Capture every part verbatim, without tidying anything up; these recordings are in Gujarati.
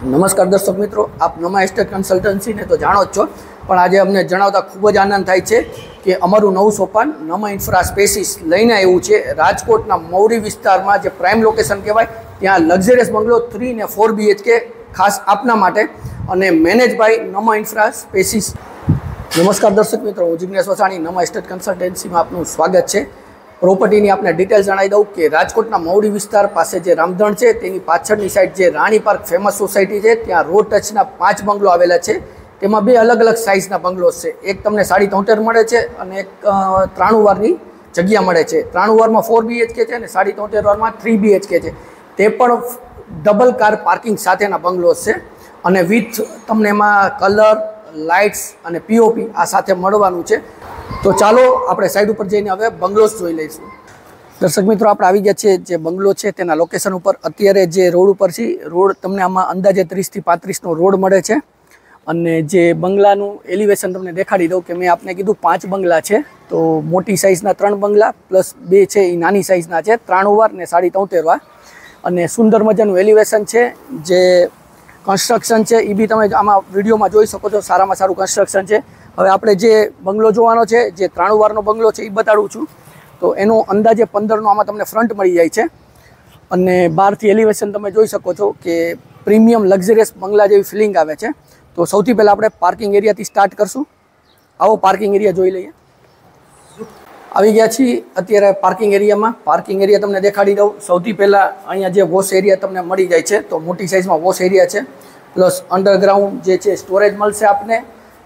નમસ્કાર દર્શક મિત્રો, આપ नमा એસ્ટેટ કન્સલ્ટન્સીને તો જાણો જ છો, પણ આજે અમને જણાવતા ખૂબ જ આનંદ થાય છે કે અમારું નવું સોપાન नमा ઇન્ફ્રા સ્પેસીસ લઈને આવ્યું છે રાજકોટના મૌરી વિસ્તારમાં, જે પ્રાઇમ લોકેશન કહેવાય, ત્યાં લક્ઝરિયસ બંગલો થ્રી ને ફોર બીએચકે ખાસ આપના માટે અને manage by Nama infra spaces. નમસ્કાર દર્શક મિત્રો, હું જિગ્નેશ વસાણી, नमा એસ્ટેટ કન્સલ્ટન્સીમાં આપનું સ્વાગત છે। પ્રોપર્ટીની આપણે ડિટેલ જણાવી દઉં કે રાજકોટના મૌડી વિસ્તાર પાસે જે રામધણ છે તેની પાછળની સાઈડ જે રાણી પાર્ક ફેમસ સોસાયટી છે, ત્યાં રોડ ટચના પાંચ બંગલો આવેલા છે। તેમાં બે અલગ અલગ સાઇઝના બંગલોઝ છે। એક તમને સાડી તોતેર મળે છે અને એક ત્રાણું વારની જગ્યા મળે છે। ત્રાણું વારમાં ફોર બીએચકે છે અને સાડી તોતેર વારમાં થ્રી બીએચકે છે। તે પણ ડબલ કાર પાર્કિંગ સાથેના બંગલોઝ છે અને વિથ તમને એમાં કલર, લાઇટ્સ અને પીઓપી આ સાથે મળવાનું છે। તો ચાલો આપણે સાઈડ ઉપર જઈને હવે બંગલોઝ જોઈ લઈશું। દર્શક મિત્રો, આપણે આવી ગયા છે જે બંગલો છે તેના લોકેશન ઉપર। અત્યારે જે રોડ ઉપર છે, રોડ તમને આમાં અંદાજે ત્રીસથી પાંત્રીસનો રોડ મળે છે અને જે બંગલાનું એલિવેશન તમને દેખાડી દઉં કે મેં આપને કીધું પાંચ બંગલા છે, તો મોટી સાઇઝના ત્રણ બંગલા પ્લસ બે છે એ નાની સાઇઝના છે, ત્રાણું વાર ને સાડી તોતેર વાર, અને સુંદર મજાનું એલિવેશન છે। જે કન્સ્ટ્રક્શન છે એ બી તમે આમાં વિડીયોમાં જોઈ શકો છો, સારામાં સારું કન્સ્ટ્રક્શન છે। હવે આપણે જે બંગલો જોવાનો છે, જે ત્રાણું વારનો બંગલો છે એ બતાડું છું। તો એનો અંદાજે પંદરનો આમાં તમને ફ્રન્ટ મળી જાય છે અને બહારથી એલિવેશન તમે જોઈ શકો છો કે પ્રીમિયમ લક્ઝરિયસ બંગલા જેવી ફિલિંગ આવે છે। તો સૌથી પહેલાં આપણે પાર્કિંગ એરિયાથી સ્ટાર્ટ કરશું। આવો પાર્કિંગ એરિયા જોઈ લઈએ। આવી ગયા છીએ અત્યારે પાર્કિંગ એરિયામાં। પાર્કિંગ એરિયા તમને દેખાડી દઉં। સૌથી પહેલાં અહીંયા જે વોશ એરિયા તમને મળી જાય છે, તો મોટી સાઇઝમાં વોશ એરિયા છે, પ્લસ અંડરગ્રાઉન્ડ જે છે સ્ટોરેજ મળશે આપને,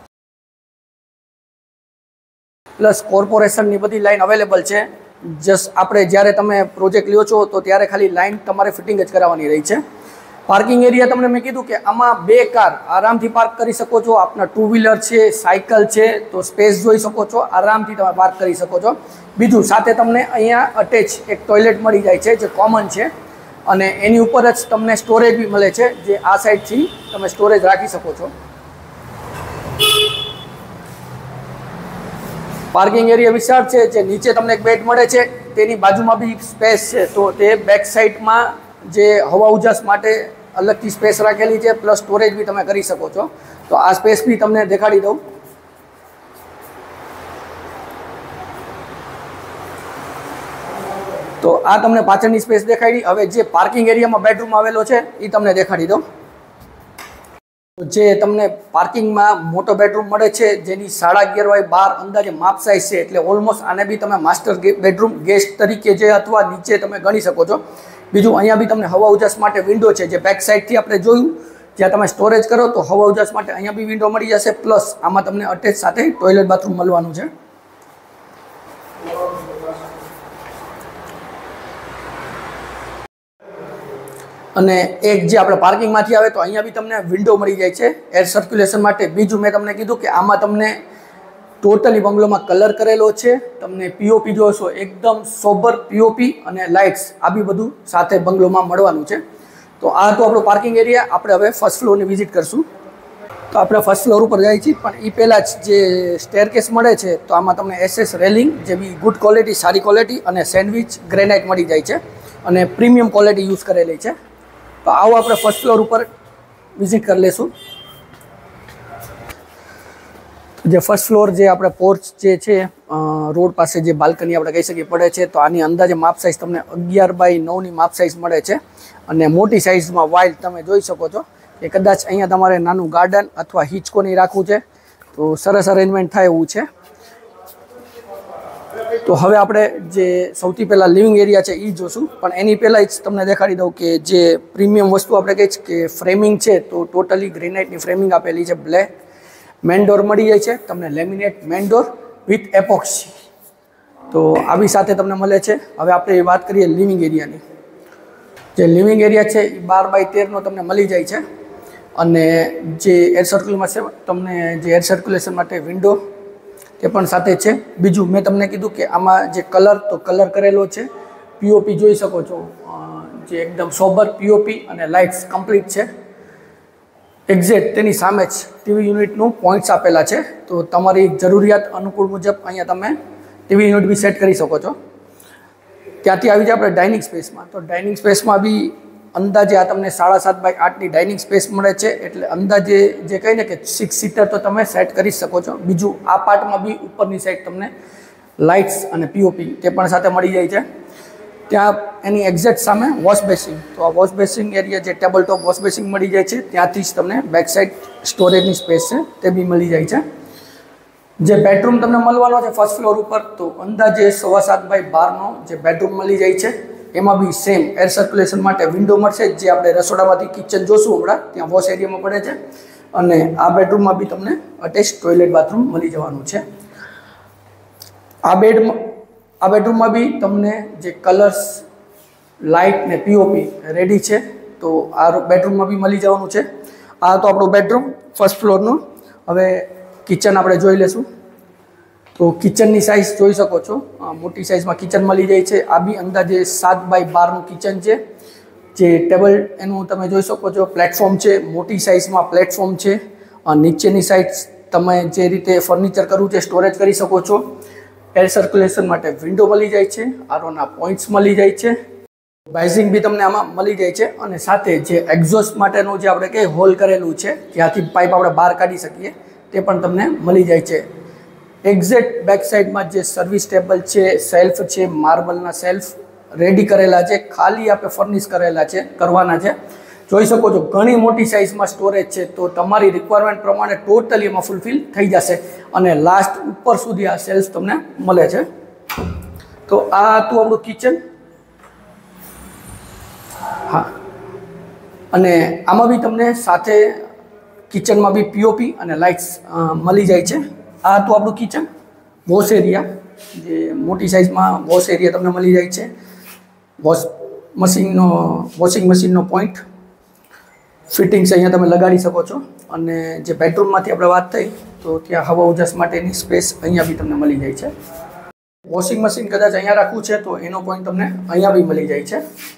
પ્લસ કોર્પોરેશનની બધી લાઇન અવેલેબલ છે। જસ્ટ આપણે જ્યારે તમે પ્રોજેક્ટ લ્યો છો તો ત્યારે ખાલી લાઇન તમારે ફિટિંગ જ કરાવવાની રહી છે। પાર્કિંગ એરિયા તમને મેં કીધું કે આમાં બે કાર આરામથી પાર્ક કરી શકો છો। આપના ટુ વ્હીલર છે, સાયકલ છે, તો સ્પેસ જોઈ શકો છો, આરામથી તમે પાર્ક કરી શકો છો। બીજું સાથે તમને અહીંયા અટેચ એક ટોયલેટ મળી જાય છે જે કોમન છે અને એની ઉપર જ તમને સ્ટોરેજ બી મળે છે, જે આ સાઈડથી તમે સ્ટોરેજ રાખી શકો છો। પાર્કિંગ એરિયા વિશાળ છે। જે નીચે તમને એક બેડ મળે છે, તેની બાજુમાં બી સ્પેસ છે, તો તે બેક સાઈડમાં જે હવા ઉજાસ માટે અલગથી સ્પેસ રાખેલી છે, પ્લસ સ્ટોરેજ બી તમે કરી શકો છો। તો આ સ્પેસ બી તમને દેખાડી દઉં। તો આ તમને પાછળની સ્પેસ દેખાડી। હવે જે પાર્કિંગ એરિયામાં બેડરૂમ આવેલો છે એ તમને દેખાડી દઉં। જે તમને પાર્કિંગમાં મોટો બેડરૂમ મળે છે, જેની સાડા અગિયાર બાય બાર અંદાજે માપ સાઇઝ છે, એટલે ઓલમોસ્ટ આને બી તમે માસ્ટર બેડરૂમ ગેસ્ટ તરીકે જે અથવા નીચે તમે ગણી શકો છો। બીજું અહીંયા બી તમને હવા ઉજાસ માટે વિન્ડો છે, જે બેક સાઈડથી આપણે જોયું, જ્યાં તમે સ્ટોરેજ કરો તો હવા ઉજાસ માટે અહીંયા બી વિન્ડો મળી જશે, પ્લસ આમાં તમને અટેચ સાથે ટોયલેટ બાથરૂમ મળવાનું છે। અને એક જે આપણે પાર્કિંગમાંથી આવે તો અહીંયા બી તમને વિન્ડો મળી જાય છે એર સર્ક્યુલેશન માટે। બીજું મેં તમને કીધું કે આમાં તમને ટોટલી બંગલોમાં કલર કરેલો છે, તમને પીઓપી જોશો એકદમ સોબર પીઓપી અને લાઇટ્સ આ બી બધું સાથે બંગલોમાં મળવાનું છે। તો આ તો આપણો પાર્કિંગ એરિયા। આપણે હવે ફર્સ્ટ ફ્લોરની વિઝિટ કરશું। તો આપણે ફર્સ્ટ ફ્લોર ઉપર જઈએ છીએ, પણ એ પહેલાં જ જે સ્ટેરકેસ મળે છે, તો આમાં તમને એસએસ રેલિંગ જે બી ગુડ ક્વોલિટી, સારી ક્વોલિટી અને સેન્ડવિચ ગ્રેનાઇટ મળી જાય છે અને પ્રીમિયમ ક્વોલિટી યુઝ કરેલી છે। તો આવો આપણે ફર્સ્ટ ફ્લોર ઉપર વિઝિટ કરી લઈશું। જે ફર્સ્ટ ફ્લોર જે આપણે પોર્ચ જે છે, રોડ પાસે જે બાલ્કની આપણે કહી શકીએ પડે છે, તો આની અંદાજે માપ સાઇઝ તમને અગિયાર બાય નવની માપ સાઇઝ મળે છે અને મોટી સાઇઝમાં વાઇડ તમે જોઈ શકો છો કે કદાચ અહીંયા તમારે નાનું ગાર્ડન અથવા હિચકોની રાખવું છે તો સરસ અરેન્જમેન્ટ થાય એવું છે। તો હવે આપણે જે સૌથી પહેલાં લિવિંગ એરિયા છે એ જોશું, પણ એની પહેલાં જ તમને દેખાડી દઉં કે જે પ્રીમિયમ વસ્તુ આપણે કહીએ કે ફ્રેમિંગ છે, તો ટોટલી ગ્રેનાઇટની ફ્રેમિંગ આપેલી છે। બ્લેક મેન ડોર મળી જાય છે તમને, laminate main door with epoxy, તો આવી સાથે તમને મળે છે। હવે આપણે વાત કરીએ લિવિંગ એરિયાની। જે લિવિંગ એરિયા છે એ બાર બાય તેરનો તમને મળી જાય છે અને જે એર સર્ક્યુલેશન તમને જે એર સર્ક્યુલેશન માટે વિન્ડો તે પણ સાથે છે। બીજું મેં તમને કીધું કે આમાં જે કલર, તો કલર કરેલો છે, પીઓપી જોઈ શકો છો, જે એકદમ સોબર પીઓપી અને લાઇટ્સ કમ્પ્લીટ છે। એક્ઝેક્ટ તેની સામે જ ટીવી યુનિટનું પોઈન્ટ્સ આપેલા છે, તો તમારી જરૂરિયાત અનુકૂળ મુજબ અહીંયા તમે ટીવી યુનિટ બી સેટ કરી શકો છો। ત્યાંથી આવી જાય આપણે ડાઇનિંગ સ્પેસમાં। તો ડાઇનિંગ સ્પેસમાં બી અંદાજે આ તમને સાડા સાત બાય આઠની ડાઇનિંગ સ્પેસ મળે છે, એટલે અંદાજે જે કહે ને કે સિક્સ સીટર તો તમે સેટ કરી શકો છો. બીજું આ પાર્ટમાં બી ઉપરની સાઈડ તમને લાઇટ્સ અને પીઓપી તે પણ સાથે મળી જાય છે. ત્યાં એની એક્ઝેક્ટ સામે વોશ બેસિંગ, તો આ વોશ બેસિંગ એરિયા જે ટેબલ ટોપ વોશ બેસિંગ મળી જાય છે, ત્યાંથી જ તમને બેક સાઈડ સ્ટોરેજની સ્પેસ છે તે બી મળી જાય છે. જે બેડરૂમ તમને મળવાનો છે ફર્સ્ટ ફ્લોર ઉપર, તો અંદાજે સવા સાત બાય બારનો જે બેડરૂમ મળી જાય છે. એમાં બી સેમ એર સર્ક્યુલેશન માટે વિન્ડો મળશે, જે આપણે રસોડામાંથી કિચન જોશું હમણાં ત્યાં વોશ એરિયામાં પડે છે. અને આ બેડરૂમમાં બી તમને અટેચ ટોયલેટ બાથરૂમ મળી જવાનું છે. આ બેડમાં આ બેડરૂમમાં બી તમને જે કલર્સ, લાઇટ ને પીઓપી રેડી છે, તો આ બેડરૂમમાં બી મળી જવાનું છે. આ તો આપણું બેડરૂમ ફર્સ્ટ ફ્લોરનું. હવે કિચન આપણે જોઈ લેશું. તો કિચનની સાઇઝ જોઈ શકો છો, મોટી સાઇઝમાં કિચન મળી જાય છે. આ બી અંદાજે સાત બાય બારનું કિચન છે. જે ટેબલ એનું તમે જોઈ શકો છો, પ્લેટફોર્મ છે, મોટી સાઇઝમાં પ્લેટફોર્મ છે. નીચેની સાઈડ તમે જે રીતે ફર્નિચર કરવું છે સ્ટોરેજ કરી શકો છો. એર સર્ક્યુલેશન માટે વિન્ડો મળી જાય છે, આરોના પોઈન્ટ્સ મળી જાય છે, બાઇઝિંગ બી તમને આમાં મળી જાય છે. અને સાથે જે એક્ઝોસ્ટ માટેનું જે આપણે કંઈ હોલ કરેલું છે, ત્યાંથી પાઇપ આપણે બહાર કાઢી શકીએ, તે પણ તમને મળી જાય છે. એક્ઝેક્ટ બેક સાઈડમાં જે સર્વિસ ટેબલ છે, સેલ્ફ છે, માર્બલના સેલ્ફ રેડી કરેલા છે, ખાલી આપણે ફર્નિશ કરેલા છે, કરવાના છે. જોઈ શકો છો ઘણી મોટી સાઇઝમાં સ્ટોરેજ છે, તો તમારી રિક્વાયરમેન્ટ પ્રમાણે ટોટલી એમાં ફૂલફિલ થઈ જશે. અને લાસ્ટ ઉપર સુધી આ સેલ્ફ તમને મળે છે. તો આ હતું આપણું કિચન. હા, અને આમાં બી તમને સાથે કિચનમાં બી પીઓપી અને લાઇટ્સ મળી જાય છે. આ હતું આપણું કિચન. વોશ એરિયા, જે મોટી સાઇઝમાં વોશ એરિયા તમને મળી જાય છે. વોશ મશીનનો વોશિંગ મશીનનો પોઈન્ટ ફિટિંગ્સ અહીંયા તમે લગાડી શકો છો. અને જે બેડરૂમમાંથી આપણે વાત થઈ, તો ત્યાં હવા ઉજાસ માટેની સ્પેસ અહીંયા બી તમને મળી જાય છે. વોશિંગ મશીન કદાચ અહીંયા રાખવું છે તો એનો પોઈન્ટ તમને અહીંયા બી મળી જાય છે.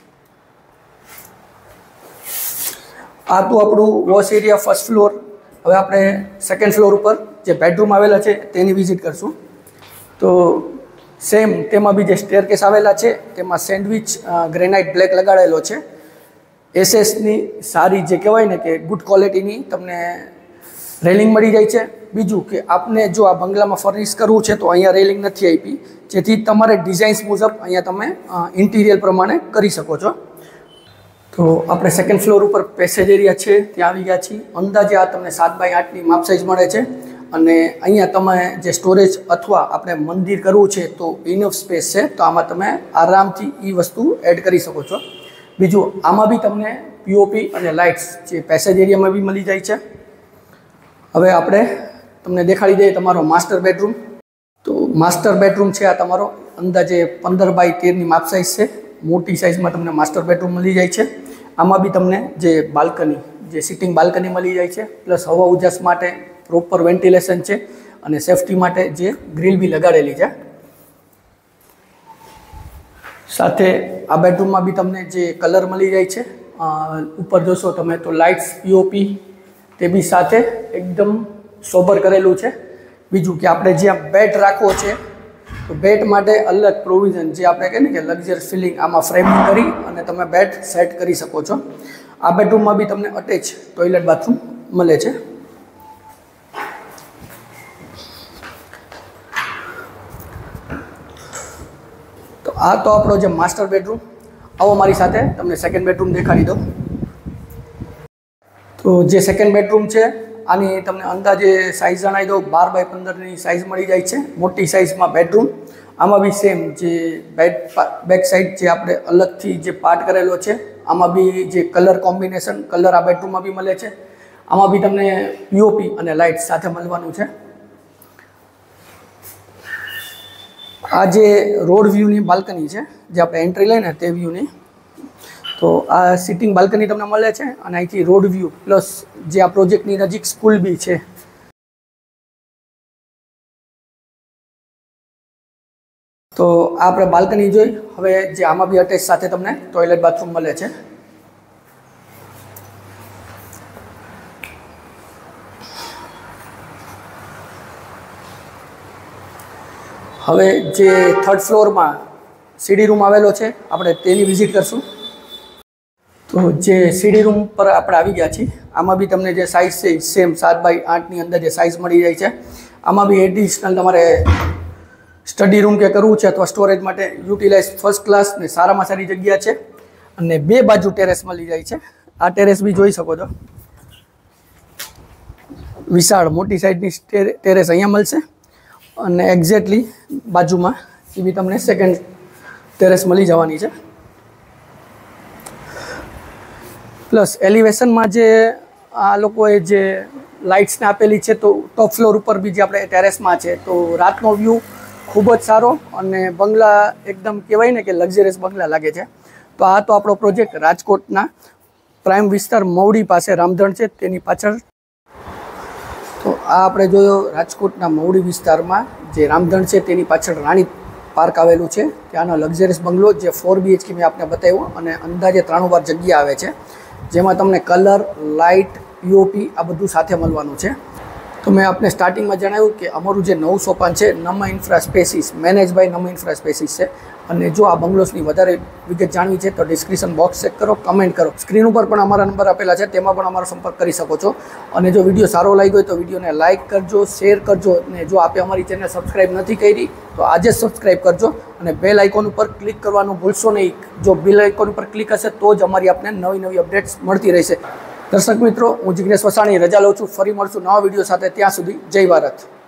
આ તો આપણું વોશ એરિયા ફર્સ્ટ ફ્લોર. હવે આપણે સેકન્ડ ફ્લોર ઉપર જે બેડરૂમ આવેલા છે તેની વિઝિટ કરશું. તો સેમ તેમાં બી જે સ્ટેરકેસ આવેલા છે, તેમાં સેન્ડવિચ ગ્રેનાઇટ બ્લેક લગાડેલો છે. એસએસની સારી જે કહેવાય ને કે ગુડ ક્વોલિટીની તમને રેલિંગ મળી જાય છે. બીજું કે આપને જો આ બંગલામાં ફર્નિશ કરવું છે તો અહીંયા રેલિંગ નથી આપી, જેથી તમારે ડિઝાઇન્સ મુજબ અહીંયા તમે ઇન્ટિરિયર પ્રમાણે કરી શકો છો. તો આપણે સેકન્ડ ફ્લોર ઉપર પેસેજ એરિયા છે ત્યાં આવી ગયા છીએ. અંદાજે આ તમને સાત બાય આઠની માપ સાઇઝ મળે છે. અને અહીંયા તમે જે સ્ટોરેજ અથવા આપણે મંદિર કરવું છે તો ઇનફ સ્પેસ છે, તો આમાં તમે આરામથી એ વસ્તુ એડ કરી શકો છો. બીજું આમાં બી તમને પીઓપી અને લાઇટ્સ જે પેસેજ એરિયામાં બી મળી જાય છે. હવે આપણે તમને દેખાડી દઈએ તમારો માસ્ટર બેડરૂમ. તો માસ્ટર બેડરૂમ છે આ તમારો, અંદાજે પંદર બાય તેરની માપ સાઇઝ છે. મોટી સાઇઝમાં તમને માસ્ટર બેડરૂમ મળી જાય છે. આમાં બી તમને જે બાલ્કની, જે સિટિંગ બાલ્કની મળી જાય છે, પ્લસ હવા ઉજાસ માટે પ્રોપર વેન્ટિલેશન છે, અને સેફટી માટે જે ગ્રીલ બી લગાડેલી છે. સાથે આ બેડરૂમમાં બી તમને જે કલર મળી જાય છે, ઉપર જોશો તમે તો લાઇટ્સ, પીઓપી તે બી સાથે એકદમ સોબર કરેલું છે. બીજું કે આપણે જ્યાં બેડ રાખવો છે તો બેડ માટે અલગ પ્રોવિઝન, જે આપણે કહીએ ને કે લક્ઝરી ફિલિંગ, આમાં ફ્રેમિંગ કરી અને તમે બેડ સેટ કરી શકો છો. આ બેડરૂમમાં બી તમને અટેચ ટોયલેટ બાથરૂમ મળે છે. તો આ તો આપણો જે માસ્ટર બેડરૂમ. આવો મારી સાથે તમને સેકન્ડ બેડરૂમ દેખાડી દો. તો જે સેકન્ડ બેડરૂમ છે આની તમને અંદાજે સાઇઝ જણાવી દો, બાર બાય પંદરની સાઇઝ મળી જાય છે. મોટી સાઇઝમાં બેડરૂમ. આમાં બી સેમ જે બેડ બેક સાઈડ જે આપણે અલગથી જે પાર્ટ કરેલો છે, આમાં બી જે કલર કોમ્બિનેશન કલર આ બેડરૂમમાં બી મળે છે. આમાં બી તમને પીઓપી અને લાઇટ સાથે મળવાનું છે. આ જે રોડ વ્યૂની બાલ્કની છે, જે આપણે એન્ટ્રી લઈને તે વ્યૂની, તો આ સિટિંગ બાલ્કની તમને મળે છે. અને અહીંથી રોડ વ્યૂ પ્લસ જે આ પ્રોજેક્ટની નજીક સ્કૂલ બી છે. તો આ આપણે બાલ્કની જોઈ. હવે જે આમાં બી અટેચ સાથે તમને ટોયલેટ બાથરૂમ મળે છે. હવે જે થર્ડ ફ્લોરમાં સીડી રૂમ આવેલો છે, આપણે તેની વિઝિટ કરશું. તો જે સીડી રૂમ પર આપણે આવી ગયા છીએ, આમાં બી તમને જે સાઇઝ છે સેમ સાત બાય આઠની અંદર જે સાઇઝ મળી જાય છે. આમાં બી એડિશનલ તમારે સ્ટડી રૂમ કે કરવું છે અથવા સ્ટોરેજ માટે યુટિલાઇઝ ફર્સ્ટ ક્લાસ ને સારામાં સારી જગ્યા છે. અને બે બાજુ ટેરેસ મળી જાય છે. આ ટેરેસ બી જોઈ શકો છો, વિશાળ મોટી સાઈડની ટેરેસ અહીંયા મળશે અને એક્ઝેક્ટલી બાજુમાં એ બી તમને સેકન્ડ ટેરેસ મળી જવાની છે. પ્લસ એલિવેશનમાં જે આ લોકોએ જે લાઇટ્સને આપેલી છે તો ટોપ ફ્લોર ઉપર બી જે આપણે ટેરેસમાં છે તો રાતનો વ્યૂ ખૂબ જ સારો અને બંગલા એકદમ કહેવાય ને કે લક્ઝરિયસ બંગલા લાગે છે. તો આ તો આપણો પ્રોજેક્ટ રાજકોટના પ્રાઇમ વિસ્તાર મવડી પાસે રામધણ છે તેની પાછળ. તો આ આપણે જોયો રાજકોટના મવડી વિસ્તારમાં જે રામધણ છે તેની પાછળ રાણી પાર્ક આવેલું છે. ત્યાંનો લક્ઝરિયસ બંગલો જે ફોર બીએચકે મેં આપને બતાવ્યો અને અંદાજે ત્રાણું વાર જગ્યા આવે છે, જેમાં તમને કલર, લાઇટ, પીઓપી આ બધું સાથે મળવાનું છે. તો મેં આપને સ્ટાર્ટિંગમાં જણાવ્યું કે અમારું જે નવું સોપાન છે Nama infra spaces, manage by Nama infra spaces છે. અને જો આ બંગલોસની વધારે વિગત જાણવી છે તો ડિસ્ક્રિપ્શન બોક્સ ચેક કરો, કમેન્ટ કરો. સ્ક્રીન ઉપર પણ અમારા નંબર આપેલા છે, તેમાં પણ અમારો સંપર્ક કરી શકો છો. અને જો વિડીયો સારો લાગ્યો હોય તો વિડીયોને લાઇક કરજો, શેર કરજો. અને જો આપે અમારી ચેનલ સબસ્ક્રાઈબ નથી કરી તો આજે જ સબસ્ક્રાઈબ કરજો અને બેલ આઇકોન ઉપર ક્લિક કરવાનું ભૂલશો નહીં. જો બેલ આઇકોન ઉપર ક્લિક હશે તો જ અમારી આપને નવી નવી અપડેટ્સ મળતી રહેશે. દર્શક મિત્રો, હું જિગ્નેશ વસાણી રજા લઉં છું. ફરી મળશું નવા વિડીયો સાથે. ત્યાં સુધી જય ભારત.